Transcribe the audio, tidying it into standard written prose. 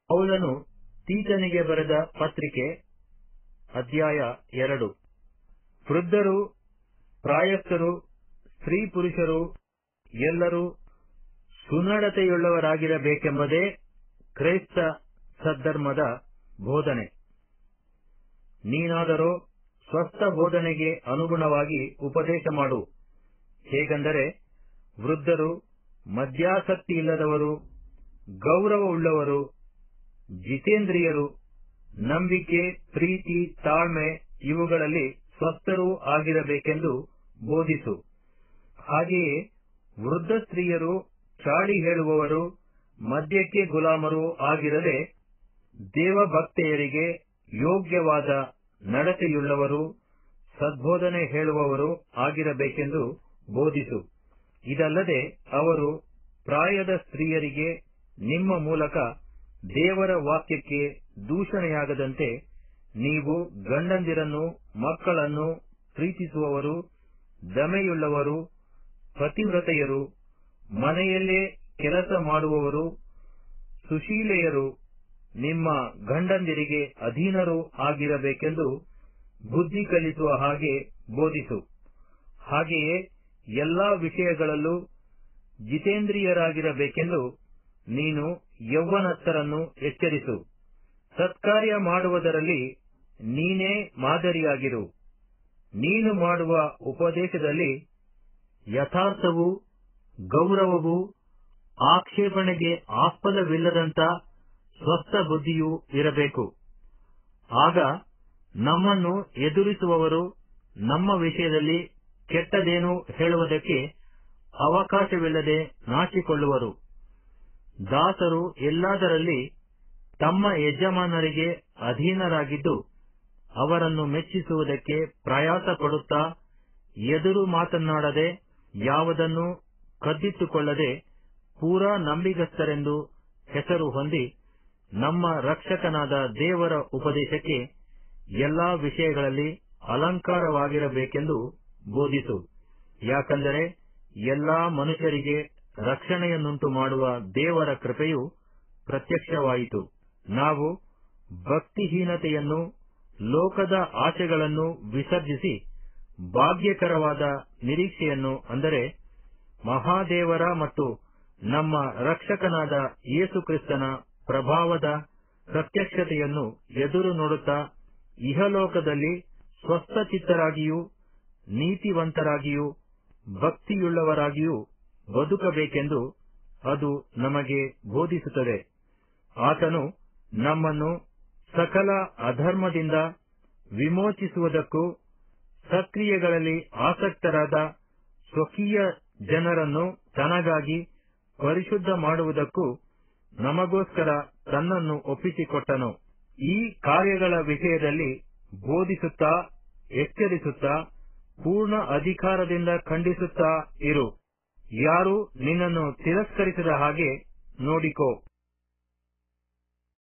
ಪೌಲನು ತೀತನಿಗೆ ಬರೆದ ಪತ್ರಿಕೆ ಅಧ್ಯಾಯ 2. ವೃದ್ಧರು, ಪ್ರಾಯಸ್ಥರು, ಸ್ತ್ರೀ ಪುರುಷರು ಎಲ್ಲರೂ ಸುನಡತೆಯುಳ್ಳವರಾಗಿರಬೇಕೆಂಬುದೇ ಕ್ರೈಸ್ತ ಸದ್ಧರ್ಮದ ಬೋಧನೆ. ನೀನಾದರೋ ಸ್ವಸ್ಥ ಬೋಧನೆಗೆ ಅನುಗುಣವಾಗಿ ಉಪದೇಶ ಮಾಡು. ಹೇಗೆಂದರೆ, ವೃದ್ಧರು, ಮದ್ಯಾಸಕ್ತಿಯಿಲ್ಲದವರು, ಗೌರವವುಳ್ಳವರು, ಜಿತೇಂದ್ರಿಯರು, ನಂಬಿಕೆ, ಪ್ರೀತಿ, ತಾಳ್ಮೆ ಇವುಗಳಲ್ಲಿ ಸ್ವಸ್ಥರೂ ಆಗಿರಬೇಕೆಂದು ಬೋಧಿಸು. ಹಾಗೆಯೇ ವೃದ್ಧ ಸ್ತ್ರೀಯರು ಚಾಡಿ ಹೇಳುವವರು, ಮದ್ಯಕ್ಕೆ ಗುಲಾಮರೂ ಆಗಿರದೆ ದೇವಭಕ್ತೆಯರಿಗೆ ಯೋಗ್ಯವಾದ ನಡತೆಯುಳ್ಳವರು, ಸದ್ಬೋಧನೆ ಹೇಳುವವರು ಆಗಿರಬೇಕೆಂದು ಬೋಧಿಸು. ಇದಲ್ಲದೆ ಅವರು ಪ್ರಾಯದ ಸ್ತ್ರೀಯರಿಗೆ ನಿಮ್ಮ ಮೂಲಕ ದೇವರ ವಾಕ್ಯಕ್ಕೆ ದೂಷಣೆಯಾಗದಂತೆ ನೀವು ಗಂಡಂದಿರನ್ನು, ಮಕ್ಕಳನ್ನು ಪ್ರೀತಿಸುವವರು, ದಮೆಯುಳ್ಳವರು, ಪತಿವ್ರತೆಯರು, ಮನೆಯಲ್ಲೇ ಕೆಲಸ ಮಾಡುವವರು, ಸುಶೀಲೆಯರು, ನಿಮ್ಮ ಗಂಡಂದಿರಿಗೆ ಅಧೀನರೂ ಆಗಿರಬೇಕೆಂದು ಬುದ್ಧಿ ಕಲಿಸುವ ಹಾಗೆ ಬೋಧಿಸು. ಹಾಗೆಯೇ ಎಲ್ಲಾ ವಿಷಯಗಳಲ್ಲೂ ಜಿತೇಂದ್ರಿಯರಾಗಿರಬೇಕೆಂದು ನೀನು ಯೌವನಸ್ಥರನ್ನು ಎಚ್ಚರಿಸು. ಸತ್ಕಾರ್ಯ ಮಾಡುವುದರಲ್ಲಿ ನೀನೇ ಮಾದರಿಯಾಗಿರು. ನೀನು ಮಾಡುವ ಉಪದೇಶದಲ್ಲಿ ಯಥಾರ್ಥವೂ ಗೌರವವೂ ಆಕ್ಷೇಪಣೆಗೆ ಆಸ್ಪದವಿಲ್ಲದಂಥ ಸ್ವಸ್ಥ ಬುದ್ಧಿಯೂ ಇರಬೇಕು. ಆಗ ನಮ್ಮನ್ನು ಎದುರಿಸುವವರು ನಮ್ಮ ವಿಷಯದಲ್ಲಿ ಕೆಟ್ಟದೇನೂ ಹೇಳುವುದಕ್ಕೆ ಅವಕಾಶವಿಲ್ಲದೆ ನಾಚಿಕೊಳ್ಳುವರು. ದಾಸರು ಎಲ್ಲದರಲ್ಲಿ ತಮ್ಮ ಯಜಮಾನರಿಗೆ ಅಧೀನರಾಗಿದ್ದು ಅವರನ್ನು ಮೆಚ್ಚಿಸುವುದಕ್ಕೆ ಪ್ರಯಾಸ ಪಡುತ್ತಾ, ಎದುರು ಮಾತನಾಡದೆ, ಯಾವುದನ್ನೂ ಕದ್ದಿಟ್ಟುಕೊಳ್ಳದೆ, ಪೂರಾ ನಂಬಿಗಸ್ತರೆಂದು ಹೆಸರು ಹೊಂದಿ, ನಮ್ಮ ರಕ್ಷಕನಾದ ದೇವರ ಉಪದೇಶಕ್ಕೆ ಎಲ್ಲಾ ವಿಷಯಗಳಲ್ಲಿ ಅಲಂಕಾರವಾಗಿರಬೇಕೆಂದು ಬೋಧಿಸು. ಯಾಕಂದರೆ ಎಲ್ಲಾ ಮನುಷ್ಯರಿಗೆ ರಕ್ಷಣೆಯನ್ನುಂಟು ಮಾಡುವ ದೇವರ ಕೃಪೆಯು ಪ್ರತ್ಯಕ್ಷವಾಯಿತು. ನಾವು ಭಕ್ತಿಹೀನತೆಯನ್ನು, ಲೋಕದ ಆಸೆಗಳನ್ನು ವಿಸರ್ಜಿಸಿ ಭಾಗ್ಯಕರವಾದ ನಿರೀಕ್ಷೆಯನ್ನು, ಅಂದರೆ ಮಹಾದೇವರ ಮತ್ತು ನಮ್ಮ ರಕ್ಷಕನಾದ ಯೇಸುಕ್ರಿಸ್ತನ ಪ್ರಭಾವದ ಪ್ರತ್ಯಕ್ಷತೆಯನ್ನು ಎದುರು ನೋಡುತ್ತಾ ಇಹಲೋಕದಲ್ಲಿ ಸ್ವಸ್ಥಚಿತ್ತರಾಗಿಯೂ ನೀತಿವಂತರಾಗಿಯೂ ಭಕ್ತಿಯುಳ್ಳವರಾಗಿಯೂ ಬದುಕಬೇಕೆಂದು ಅದು ನಮಗೆ ಬೋಧಿಸುತ್ತದೆ. ಆತನು ನಮ್ಮನ್ನು ಸಕಲ ಅಧರ್ಮದಿಂದ ವಿಮೋಚಿಸುವುದಕ್ಕೂ ಸತ್ಕ್ರಿಯೆಗಳಲ್ಲಿ ಆಸಕ್ತರಾದ ಸ್ವಕೀಯ ಜನರನ್ನು ತನಗಾಗಿ ಪರಿಶುದ್ಧ ಮಾಡುವುದಕ್ಕೂ ನಮಗೋಸ್ಕರ ತನ್ನನ್ನು ಒಪ್ಪಿಸಿಕೊಟ್ಟನು. ಈ ಕಾರ್ಯಗಳ ವಿಷಯದಲ್ಲಿ ಬೋಧಿಸುತ್ತಾ, ಎಚ್ಚರಿಸುತ್ತಾ, ಪೂರ್ಣ ಅಧಿಕಾರದಿಂದ ಖಂಡಿಸುತ್ತಾ ಇರು. ಯಾರೂ ನಿನ್ನನ್ನು ತಿರಸ್ಕರಿಸದ ಹಾಗೆ ನೋಡಿಕೋ.